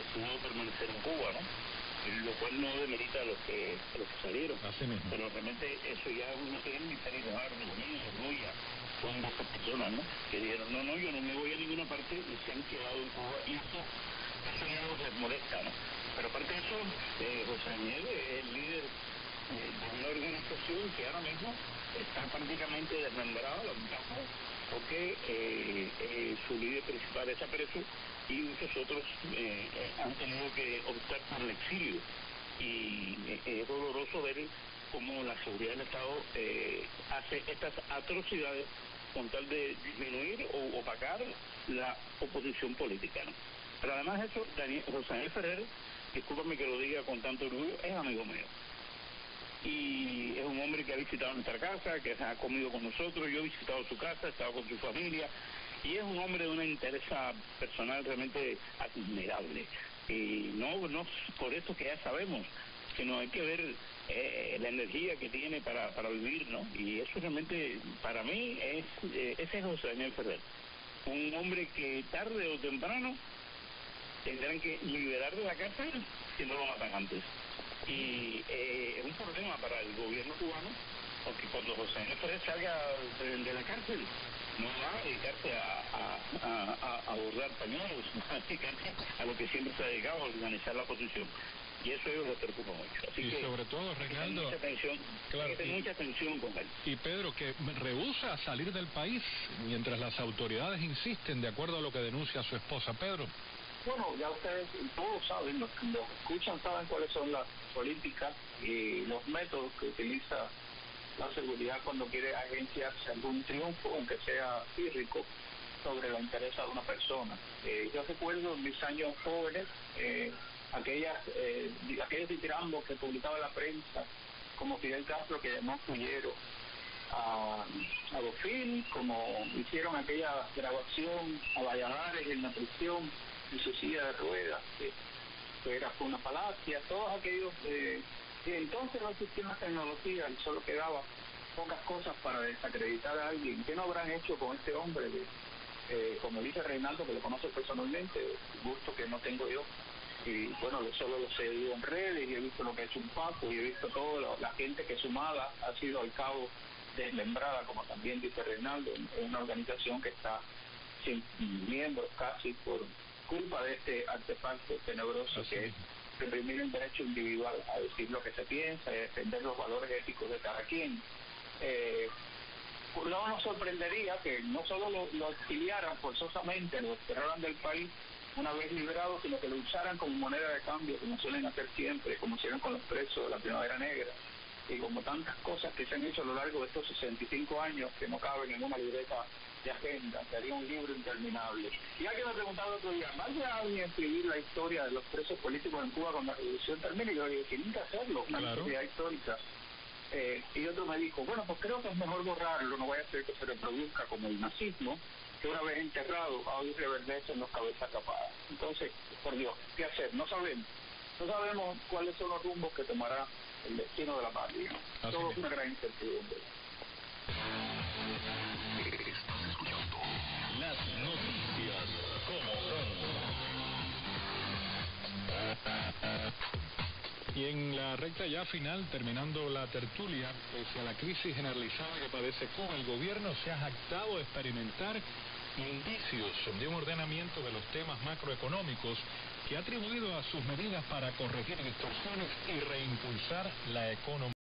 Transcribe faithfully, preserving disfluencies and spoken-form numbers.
pudo permanecer en Cuba, ¿no? Lo cual no demerita a los que, a los que salieron. Así mismo. Pero realmente eso ya uno tiene el Ministerio de Armas, Goya, son de esas personas, ¿no? Que dijeron, no, no, yo no me voy a ninguna parte y se han quedado en Cuba. Y eso, eso ya los molesta, ¿no? Pero aparte de eso, eh, José Daniel es el líder eh, de una organización que ahora mismo está prácticamente desmembrada, la mitad, porque eh, eh, su líder principal está preso y muchos otros eh, eh, han tenido que optar por el exilio. Y eh, es doloroso ver cómo la seguridad del Estado eh, hace estas atrocidades con tal de disminuir o opacar la oposición política, ¿no? Pero además de eso, Daniel, José Daniel Ferrer, discúlpame que lo diga con tanto orgullo, es amigo mío. Y es un hombre que ha visitado nuestra casa, que ha comido con nosotros, yo he visitado su casa, he estado con su familia, y es un hombre de una interés personal realmente admirable. Y no, no por esto que ya sabemos, sino hay que ver eh, la energía que tiene para, para vivir, ¿no? Y eso realmente, para mí, es eh, ese es José Daniel Ferrer. Un hombre que tarde o temprano tendrán que liberar de la cárcel si no lo matan antes. Y eh, es un problema para el gobierno cubano, porque cuando José Daniel Ferrer salga de, de la cárcel, no va a dedicarse a, a, a, a bordar pañuelos, a dedicarse a lo que siempre se ha dedicado, a organizar la oposición. Y eso a ellos les preocupa mucho. Así y que sobre todo, Reinaldo, mucha atención, claro, hay que tener y, mucha atención con él. Y Pedro, que rehúsa salir del país mientras las autoridades insisten, de acuerdo a lo que denuncia su esposa. Pedro. Bueno, ya ustedes todos saben, los que los escuchan saben cuáles son las políticas y los métodos que utiliza la seguridad cuando quiere agenciarse algún triunfo, aunque sea pírrico, sobre la interés de una persona. Eh, yo recuerdo en mis años jóvenes, eh, aquellas, eh, aquellos ditirambos que publicaba la prensa, como Fidel Castro, que llamó fullero a, a Bofil, como hicieron aquella grabación a Valladares en la prisión, en su silla de ruedas, que, que era una falacia, todos aquellos... Eh, y entonces no existía una tecnología, y solo quedaba pocas cosas para desacreditar a alguien. ¿Qué no habrán hecho con este hombre? De, eh, como dice Reinaldo, que lo conoce personalmente, gusto que no tengo yo. Y bueno, solo lo he seguido en redes y he visto lo que ha hecho un Paco y he visto toda la gente que sumada ha sido al cabo desmembrada, como también dice Reinaldo, en una organización que está sin miembros casi por culpa de este artefacto tenebroso Así. que es reprimir el derecho individual a decir lo que se piensa y defender los valores éticos de cada quien. Eh, no nos sorprendería que no solo lo, lo exiliaran forzosamente, lo desterraran del país una vez liberado, sino que lo usaran como moneda de cambio, como suelen hacer siempre, como hicieron con los presos de la Primavera Negra, y como tantas cosas que se han hecho a lo largo de estos sesenta y cinco años que no caben en una libreta de agenda, sería un libro interminable. Y alguien me preguntaba el otro día, ¿vaya a alguien escribir la historia de los presos políticos en Cuba cuando la revolución termine? Y yo dije, tienen que hacerlo, una claro. historia histórica. Eh, y otro me dijo, bueno, pues creo que es mejor borrarlo, no vaya a ser que se reproduzca como el nazismo, que una vez enterrado, hoy reverdece en los cabezas capadas. Entonces, por Dios, ¿qué hacer? No sabemos. No sabemos cuáles son los rumbos que tomará el destino de la patria. Así Todo es una gran incertidumbre. Estás escuchando las noticias como son. Y en la recta ya final, terminando la tertulia, pese a la crisis generalizada que padece Cuba, el gobierno se ha jactado de experimentar indicios de un ordenamiento de los temas macroeconómicos que ha atribuido a sus medidas para corregir distorsiones y reimpulsar la economía.